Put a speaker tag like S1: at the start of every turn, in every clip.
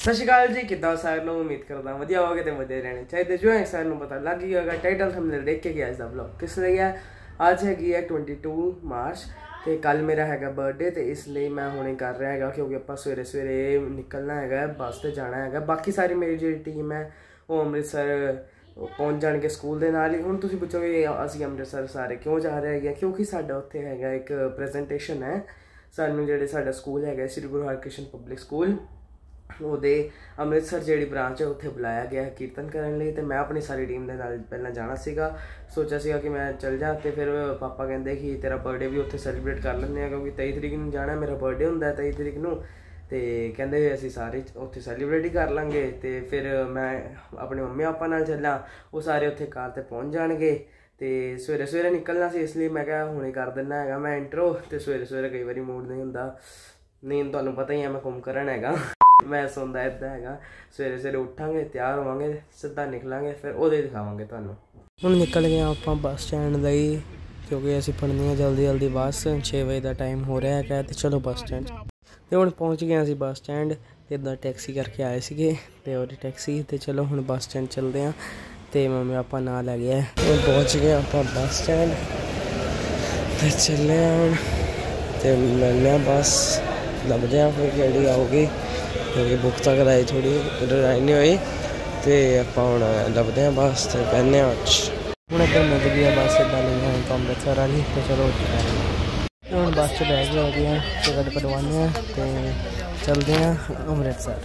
S1: सत श्री अकाल जी, किदा सारे लोग उम्मीद करता वधिया होगे तो वधिया रहने चाहिए। जो है सारे पता लग गया होगा, टाइटल हमने देख के गया इसका ब्लॉग किस लिए है। आज हैगी है 22 मार्च तो कल मेरा है बर्थडे, तो इसलिए मैं हुणे कर रहा है क्योंकि आप सवेरे सवेरे निकलना है, बस से जाना है। बाकी सारी मेरी जी टीम है वो अमृतसर पहुँच जाएंगे स्कूल के नाल ही। हुण तुसीं पुछोगे असीं अमृतसर सारे क्यों जा रहे हैं, क्योंकि साडा उत्थे हैगा एक प्रेजेंटेशन है। सानूं जिहड़े साडा स्कूल है श्री गुरु हरकृष्ण पब्लिक स्कूल ਉਹਦੇ ਅੰਮ੍ਰਿਤਸਰ ਜਿਹੜੀ ब्रांच है उत्थे बुलाया गया कीर्तन करने ਲਈ। तो मैं अपनी सारी टीम के नाल पहला जाना सीगा, सोचा सीगा कि मैं चल जा। तो फिर पापा कहते कि तेरा बर्थडे भी उत्थे सैलीब्रेट कर लेंगे क्योंकि 23 तरीक नूं जाना, मेरा बर्थडे हुंदा है 23 तरीक नूं। तो कहते असीं सारे उत्थे सैलीब्रेट ही कर लांगे। तो फिर मैं अपने मम्मी पापा नाल चला, वो सारे उत्थे कार ते पहुँच जाणगे। तो सवेरे सवेरे निकलना सी, इसलिए मैं क्या हुणे कर दिना है मैं इंट्रो। तो सवेरे सवेरे कई बार मूड नहीं हुंदा, नींद तुहानूं पता ही है, मैं कुंभकर्ण हैगा, मैं सौंदा इदा है। सवेरे सवेरे उठांगे, तैयार होवांगे, सीधा निकलांगे, फिर वो दिखावांगे तुहानूं। हुण निकल गए आप बस स्टैंड लई क्योंकि असीं फड़नी है जल्दी जल्दी बस। 6 बजे का टाइम हो रहा है तो चलो बस स्टैंड। तो हुण पहुँच गए असीं बस स्टैंड, इदा टैक्सी करके आए सीगे ते और टैक्सी। तो चलो हुण बस स्टैंड चलते हैं। तो मम्मी पापा नाल आ गया, पहुँच गए आप बस स्टैंड तो चले हुण। तो मिलने बस लभदे हैं फिर गड्डी आऊगी क्योंकि बुक तो कराई थोड़ी ड्राई नहीं हुई। तो आप हुण लभदे हैं बस तो कहने हुण इधर मिल गई है बस इदा नहीं है तो अमृतसर वाली। तो चलो हुण बस च बैग हो गया, टिकट कटवाने हैं तो चलते हैं अमृतसर।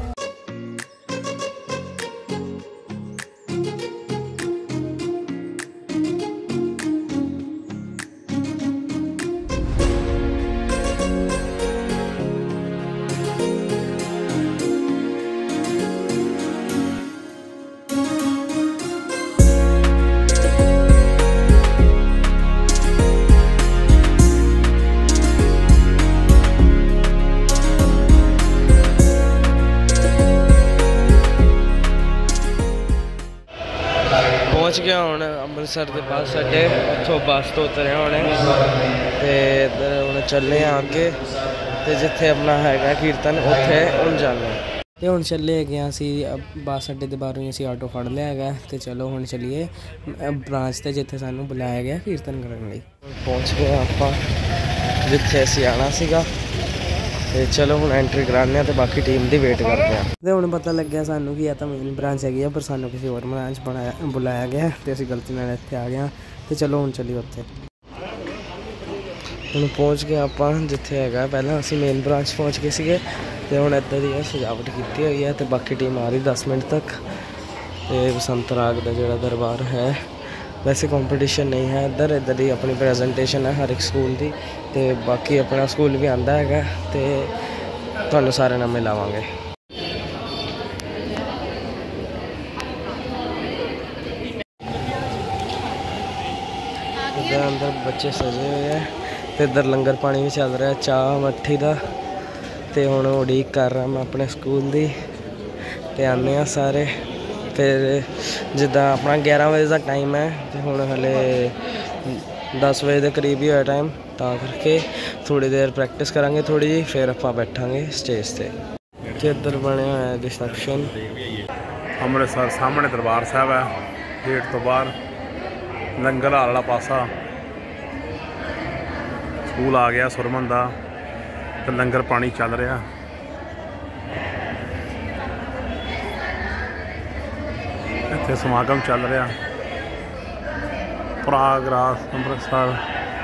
S1: पहुँच गया हूँ अमृतसर के बस अड्डे, उतों बस तो उतरिया होने तो इधर हूँ चले आगे। तो जिथे अपना है कीर्तन उत्थे हूँ जाना। तो हूँ चले गए असी बस अड्डे के बाहरों असी आटो फड़ लिया है। तो चलो हूँ चलीए ब्रांच से जिथे सानू बुलाया गया कीर्तन करने। पहुँच गए आप जिथे असी आना सीगा। तो चलो हूँ एंट्री कराने तो बाकी टीम की वेट करते हैं। तो हूँ पता लग गया सानू कि यह तो मेन ब्रांच हैगी पर सानू किसी और ब्रांच बुलाया गया तो असी गलती नाल इत्थे आ गए। तो चलो हूँ चलिए उत्थे। हूँ पहुँच गए आप जिथे है पहला असी मेन ब्रांच पहुँच गए सीगे। तो हूँ इधर ही सजावट की हुई है तो बाकी टीम आ रही 10 मिनट तक। तो बसंत राग का जोड़ा दरबार है, वैसे कंपटीशन नहीं है इधर ही अपनी प्रेजेंटेशन है हर एक स्कूल की। तो बाकी अपना स्कूल भी आंदा है तो तुहानूं सारे नाल मिलावांगे। इधर अंदर बच्चे सजे हुए हैं तो इधर लंगर पानी भी चल रहा है, चाह मट्ठी का। तो हुण उड़ीक कर रहा मैं अपने स्कूल की। तो आने सारे फिर जिदा अपना 11 बजे का टाइम है तो हुण हले 10 बजे के करीब ही होया टाइम, ता करके थोड़ी देर प्रैक्टिस करांगे थोड़ी जी, फिर आप बैठांगे स्टेज से। तो इधर बने हुआ है रिसेप्शन।
S2: अमृतसर सामने दरबार साहब है, गेट तो बाहर लंगर वाला पासा स्कूल आ गया सुरमन का। तो लंगर पानी चल रहा, इत्थे समागम चल रहा प्रयागराज अमृतसर।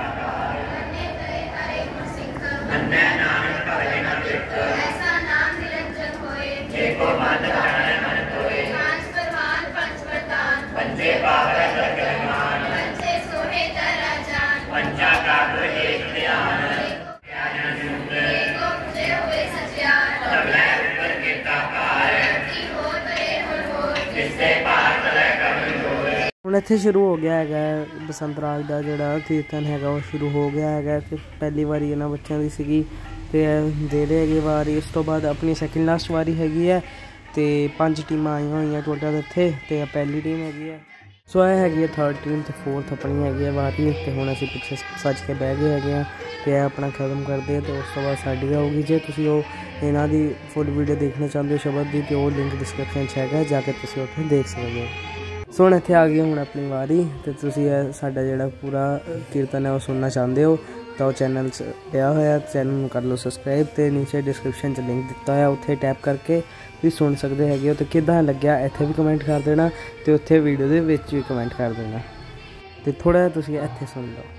S1: ਹੁਣ ਇੱਥੇ शुरू हो गया है बसंत राज का जोड़ा कीर्तन है वो शुरू हो गया है। तो पहली वारी इन्होंने बच्चों की सीगी तो दे रहे है वारी, उस तो बाद अपनी सैकेंड लास्ट वारी हैगी है। तो 5 टीमां आई हुई टोटल इत्थे, तो पहली टीम हैगी है ਸੋ ਇਹ ਹੈਗੀ ਹੈ 13 ਤੇ 4th ਆਪਣੀ ਹੈਗੀ ਹੈ ਵਾਰੀ। ਤੇ ਹੁਣ ਅਸੀਂ ਪਿੱਛੇ ਸੱਜ ਕੇ ਬਹਿ ਗਏ ਹੈਗੇ ਆ ਤੇ ਇਹ ਆਪਣਾ ਖਤਮ ਕਰਦੇ ਆ ਤੇ ਉਸ ਤੋਂ ਬਾਅਦ ਸਾਡੀ ਆਊਗੀ। ਜੇ ਤੁਸੀਂ ਉਹ ਇਹਨਾਂ ਦੀ ਫੁੱਲ ਵੀਡੀਓ ਦੇਖਣਾ ਚਾਹੁੰਦੇ ਹੋ ਸ਼ਬਦ ਦੀ, ਤੇ ਉਹ ਲਿੰਕ ਡਿਸਕ੍ਰਿਪਸ਼ਨ 'ਚ ਹੈਗਾ, ਜਾ ਕੇ ਤੁਸੀਂ ਉੱਥੇ ਦੇਖ ਸਕਦੇ ਹੋ। ਸੋ ਹੁਣ ਇੱਥੇ ਆ ਗਈ ਹੁਣ ਆਪਣੀ ਵਾਰੀ ਤੇ ਤੁਸੀਂ ਇਹ ਸਾਡਾ ਜਿਹੜਾ ਪੂਰਾ ਕੀਰਤਨ ਹੈ ਉਹ ਸੁਣਨਾ ਚਾਹੁੰਦੇ ਹੋ ਤਾਂ ਉਹ ਚੈਨਲ 'ਚ ਪਿਆ ਹੋਇਆ, ਚੈਨਲ ਨੂੰ ਕਰ ਲਓ ਸਬਸਕ੍ਰਾਈਬ ਤੇ ਨੀਚੇ ਡਿਸਕ੍ਰਿਪਸ਼ਨ 'ਚ ਲਿੰਕ ਦਿੱਤਾ ਹੋਇਆ, ਉੱਥੇ ਟੈਪ ਕਰਕੇ ਵੀ ਸੁਣ ਸਕਦੇ ਹੈਗੇ ਹੋ। ਤੇ ਕਿੱਦਾਂ ਲੱਗਿਆ ਇੱਥੇ ਵੀ ਕਮੈਂਟ ਕਰ ਦੇਣਾ ਤੇ ਉੱਥੇ ਵੀਡੀਓ ਦੇ ਵਿੱਚ ਵੀ ਕਮੈਂਟ ਕਰ ਦੇਣਾ ਤੇ ਥੋੜ੍ਹਾ ਜਿਹਾ ਤੁਸੀਂ ਇੱਥੇ ਸੁਣ ਲਓ।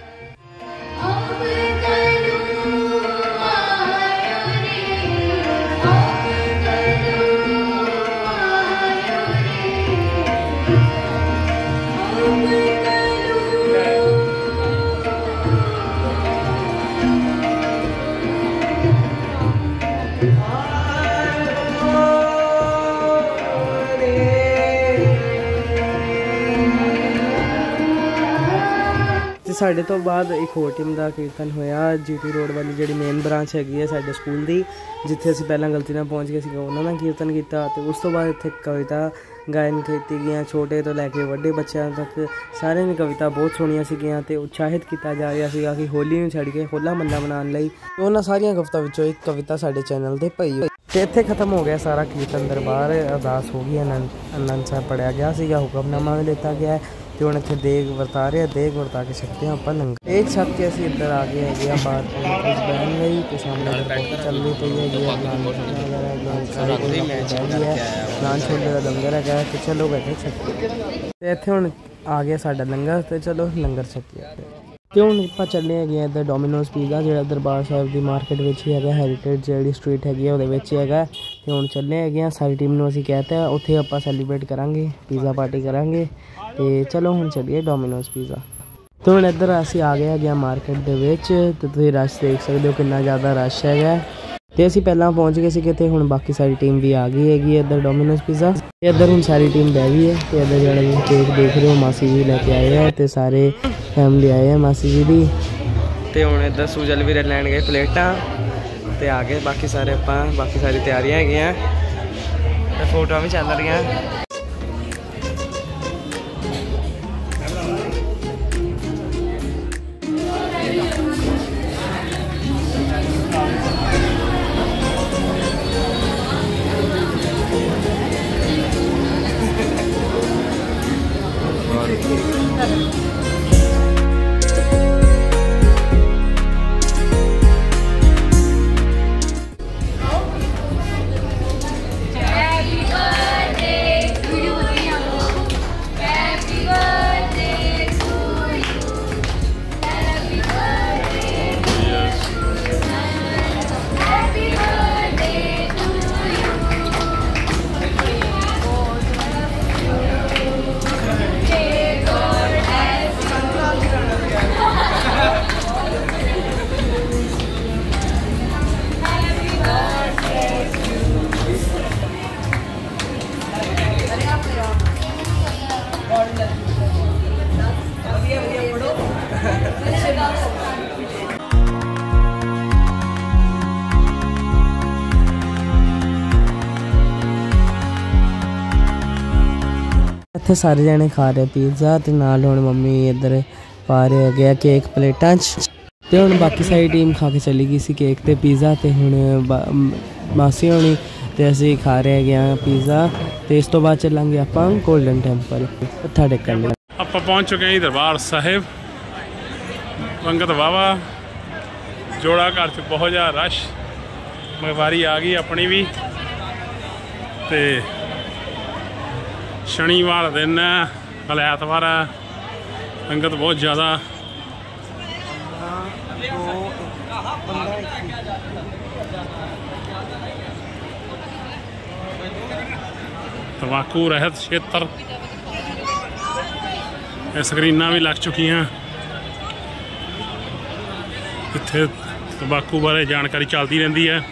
S1: ਸਾਡੇ ਤੋਂ ਬਾਅਦ ਇੱਕ ਹੋਰ ਟੀਮ ਦਾ ਕੀਰਤਨ ਹੋਇਆ GT ਰੋਡ ਵਾਲੀ ਜਿਹੜੀ ਮੇਨ ਬ੍ਰਾਂਚ ਹੈਗੀ ਹੈ ਸਾਡੇ ਸਕੂਲ ਦੀ, ਜਿੱਥੇ ਅਸੀਂ ਪਹਿਲਾਂ ਗਲਤੀ ਨਾਲ ਪਹੁੰਚ ਗਏ ਸੀਗਾ, ਉਹਨਾਂ ਦਾ ਕੀਰਤਨ ਕੀਤਾ। ਤੇ ਉਸ ਤੋਂ ਬਾਅਦ ਇੱਥੇ ਕਵਿਤਾ ਗਾਇਨ ਕੀਤੀ ਗਈਆਂ, ਛੋਟੇ ਤੋਂ ਲੈ ਕੇ ਵੱਡੇ ਬੱਚਿਆਂ ਤੱਕ ਸਾਰਿਆਂ ਨੇ ਕਵਿਤਾ ਬਹੁਤ ਸੋਹਣੀਆਂ ਸੀਗੀਆਂ ਤੇ ਉਤਸ਼ਾਹਿਤ ਕੀਤਾ ਜਾ ਰਿਹਾ ਸੀਗਾ ਕਿ ਹੋਲੀ ਨੂੰ ਛੱਡ ਕੇ ਹੋਲਾ ਮਹੱਲਾ ਮਨਾਉਣ ਲਈ। ਉਹਨਾਂ ਸਾਰੀਆਂ ਕਵਿਤਾ ਵਿੱਚੋਂ ਇੱਕ ਕਵਿਤਾ ਸਾਡੇ ਚੈਨਲ 'ਤੇ ਪਈ ਹੋਈ। ਤੇ ਇੱਥੇ ਖਤਮ ਹੋ ਗਿਆ ਸਾਰਾ ਕੀਰਤਨ ਦਰਬਾਰ, ਅਰਦਾਸ ਹੋ ਗਈ, ਆਨੰਦ ਸਾਹਿਬ ਪੜ੍ਹਿਆ ਗਿਆ ਸੀਗਾ, ਹੁਕਮਨਾਮਾ ਵੀ ਦਿੱਤਾ ਗਿਆ ਤੇ ਹੁਣ ਇੱਥੇ ਦੇਗ ਵਰਤਾ ਰਹੇ, ਦੇਗ ਵਰਤਾ ਕੇ ਛਕਦੇ ਹਾਂ ਆਪਾਂ ਲੰਗਰ। ਇੱਕ ਛੱਕ ਕੇ ਅਸੀਂ ਇੱਧਰ ਆ ਗਏ ਹੈਗੇ ਆ ਬਾਹਰ ਬਹਿਣ ਲਈ ਤੇ ਸਾਹਮਣੇ ਚੱਲਦੀ ਪਈ ਹੈਗੀ ਹੈ ਨਾਨ ਛੋਲੇ ਦਾ ਲੰਗਰ ਹੈਗਾ ਤੇ ਚਲੋ ਬੈਠੇ ਛਕੀਏ। ਤੇ ਇੱਥੇ ਹੁਣ ਆ ਗਿਆ ਸਾਡਾ ਲੰਗਰ ਤੇ ਚਲੋ ਲੰਗਰ ਛਕੀਏ। ਤੇ ਹੁਣ ਆਪਾਂ ਚੱਲੇ ਹੈਗੇ ਆ ਇੱਧਰ ਡੋਮੀਨੋਜ਼ ਪੀਜ਼ਾ ਜਿਹੜਾ ਦਰਬਾਰ ਸਾਹਿਬ ਦੀ ਮਾਰਕੀਟ ਵਿੱਚ ਹੀ ਹੈਗਾ, ਹੈਰੀਟੇਜ ਜਿਹੜੀ ਸਟਰੀਟ ਹੈਗੀ ਆ ਉਹਦੇ ਵਿੱਚ ਹੀ ਹੈਗਾ। ਤੇ ਹੁਣ ਚੱਲੇ ਹੈਗੇ ਆ, ਸਾਰੀ ਟੀਮ ਨੂੰ ਅਸੀਂ ਕਹਿਤਾ ਉੱਥੇ ਆਪਾਂ ਸੈਲੀਬ੍ਰੇਟ ਕਰਾਂਗੇ, ਪੀਜ਼ਾ ਪਾਰਟੀ ਕਰਾਂਗੇ। ਤੇ ਚਲੋ ਹੁਣ ਚੱਲੀਏ ਡੋਮੀਨੋਜ਼ ਪੀਜ਼ਾ। ਤੇ ਹੁਣ ਇੱਧਰ ਅਸੀਂ ਆ ਗਏ ਹੈਗੇ ਆ ਮਾਰਕੀਟ ਦੇ ਵਿੱਚ ਤੇ ਤੁਸੀਂ ਰਸ਼ ਦੇਖ ਸਕਦੇ ਹੋ ਕਿੰਨਾ ਜ਼ਿਆਦਾ ਰਸ਼ ਹੈਗਾ। ਤੇ ਅਸੀਂ ਪਹਿਲਾਂ ਪਹੁੰਚ ਗਏ ਸੀ ਕਿਤੇ, ਹੁਣ ਬਾਕੀ ਸਾਰੀ ਟੀਮ ਵੀ ਆ ਗਈ ਹੈਗੀ ਇੱਧਰ ਡੋਮੀਨੋਜ਼ ਪੀਜ਼ਾ। ਤੇ ਇੱਧਰ ਹੁਣ ਸਾਰੀ ਟੀਮ ਬਹਿ ਗਈ ਹੈ ਤੇ ਇੱਧਰ ਜਿਹੜਾ ਕੇਕ ਦੇਖ ਰਹੇ ਹੋ ਮਾਸੀ ਜੀ ਲੈ ਕੇ ਆਏ ਆ ਤੇ ਸਾਰੇ ਫੈਮਲੀ ਆਏ ਆ ਮਾਸੀ ਜੀ ਦੀ। ਤੇ ਹੁਣ ਇੱਧਰ ਸੂਜਲ ਵੀਰੇ ਲੈਣ ਗਏ ਪਲੇਟਾਂ ਤੇ ਆ ਗਏ ਬਾਕੀ ਸਾਰੇ ਆਪਾਂ, ਬਾਕੀ ਸਾਰੀ ਤਿਆਰੀਆਂ ਹੈਗੀਆਂ ਤੇ ਫੋਟੋਆਂ ਵੀ ਚੱਲ ਰਹੀਆਂ। ਇੱਥੇ ਸਾਰੇ ਜਣੇ ਖਾ ਰਹੇ ਪੀਜ਼ਾ ਤੇ ਨਾਲ ਹੁਣ ਮੰਮੀ ਇੱਧਰ ਪਾ ਰਹੇ ਹੈਗੇ ਆ ਕੇਕ ਪਲੇਟਾਂ 'ਚ। ਤੇ ਹੁਣ ਬਾਕੀ ਸਾਰੀ ਟੀਮ ਖਾ ਕੇ ਚਲੀ ਗਈ ਸੀ ਕੇਕ ਤੇ ਪੀਜ਼ਾ ਤੇ ਹੁਣ ਮਾਸੀ ਹੋਣੀ ਤੇ ਅਸੀਂ ਖਾ ਰਹੇ ਹੈਗੇ ਆ ਪੀਜ਼ਾ ਤੇ ਇਸ ਤੋਂ ਬਾਅਦ ਚੱਲਾਂਗੇ ਆਪਾਂ ਗੋਲਡਨ ਟੈਂਪਲ ਮੱਥਾ ਟੇਕਣ ਲਈ।
S2: ਆਪਾਂ ਪਹੁੰਚ ਚੁੱਕੇ ਹਾਂ ਦਰਬਾਰ ਸਾਹਿਬ। ਸੰਗਤ ਵਾਵਾ ਜੋੜਾ ਘਰ 'ਚ ਬਹੁਤ ਜ਼ਿਆਦਾ ਰਸ਼, ਵਾਰੀ ਆ ਗਈ ਆਪਣੀ ਵੀ। ਤੇ शनिवार दिन है, कल ऐतवार है, संगत बहुत ज़्यादा। तंबाकू रहत क्षेत्र स्क्रीनां भी लग चुकी हैं, इत्थे तंबाकू बारे जानकारी चलती रहती है।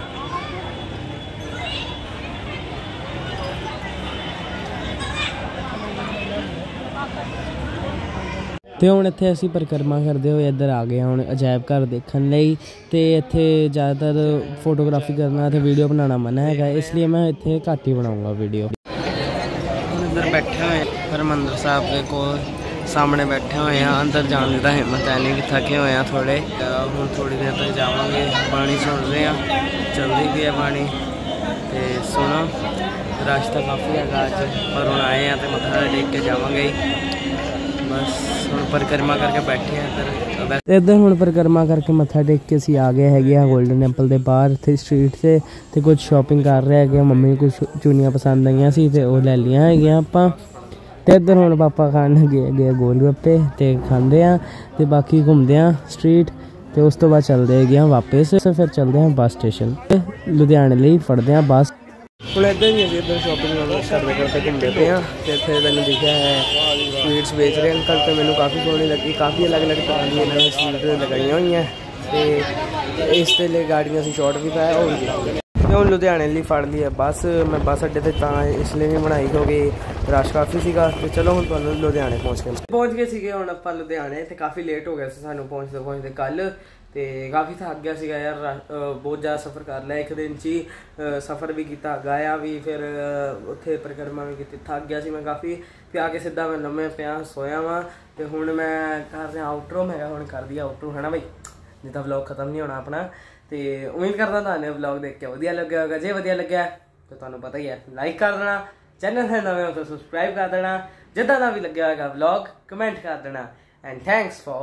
S1: ਤੇ ਹੁਣ ਇੱਥੇ ਅਸੀਂ ਪਰਿਕਰਮਾ ਕਰਦੇ ਹੋਏ ਇੱਧਰ ਆ ਗਏ ਹੁਣ ਅਜਾਇਬ ਘਰ ਦੇਖਣ ਲਈ। ਤੇ ਇੱਥੇ ਜ਼ਿਆਦਾਤਰ ਫੋਟੋਗ੍ਰਾਫੀ ਕਰਨਾ ਅਤੇ ਵੀਡੀਓ ਬਣਾਉਣਾ ਮਨਾ ਹੈਗਾ, ਇਸ ਲਈ ਮੈਂ ਇੱਥੇ ਘੱਟ ਹੀ ਬਣਾਉਂਗਾ ਵੀਡੀਓ। ਹੁਣ अंदर बैठे हुए हरमंदिर साहब के कोल सामने बैठे हुए हैं। अंदर जाने का हिम्मत है नहीं कि थके हुए हैं थोड़े। हूँ थोड़ी देर तक जावांगे। पानी सुन रहे हैं, चलती भी है पानी। तो सुनो रश तो काफ़ी है अज, पर हम आए हैं तो मत्था टेक के जावांगे। बस हम परिक्रमा करके बैठे हैं इधर हम परिक्रमा करके मत्था टेक के असी आ गए है गोल्डन टैंपल के बाहर थे स्ट्रीट से। तो कुछ शॉपिंग कर रहे हैं। मम्मी कुछ चूनियाँ पसंद आई सी तो वो ले लिया है आपां। तो इधर हम पापा खान गए गोलगप्पे तो खाते हैं तो बाकी घूमते हैं स्ट्रीट। तो उस तो बाद चलते हैं वापस, फिर चलते हैं बस स्टेशन लुधियाने लिए फटते हैं बस। हम इधर ही अभी इधर शॉपिंग करते घूमते पे हैं। तो इतने मैंने दिखा है स्वीट्स बेच रहे अंकल, तो मैंने काफ़ी सोहनी लगी। काफ़ी अलग अलग तरह की इन्होंने स्वीट लगाई हुई हैं। तो इस लिए गाड़ियाँ से शॉर्ट भी पाया और हम लुधियाने लिए फड़ ली है बस। मैं बस अड्डे से इसलिए नहीं बनाई क्योंकि रश काफ़ी सीगा। तो चलो हम तुहानू लुधियाने पहुँच गए सीगे। हम आप लुधियाने तो काफ़ी लेट हो गया सानू पहुँचते कल। तो काफ़ी थक गया सीगा यार, बहुत ज़्यादा सफ़र कर लिया। एक दिन ही सफ़र भी किया, गाया भी, फिर उत्थे परिक्रमा भी की। थक गया सी मैं काफ़ी। फिर आके सीधा मैं लम्मे पिया सोया वा। तो हुण मैं कर रहा आउटरो। मैं हुण कर दिया आउटरो है ना बई, नहीं तो व्लॉग खत्म नहीं होना अपना। तो उम्मीद करता तुहानू व्लॉग देख के वधिया लग्या होगा। जे वधिया लग्या तो तुहानू पता ही है लाइक कर देना, चैनल है नवे हो तो सबसक्राइब कर देना, जिद्दां दा भी लग्या होगा व्लॉग कमेंट कर देना। And thanks for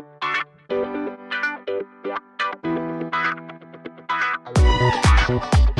S1: watching.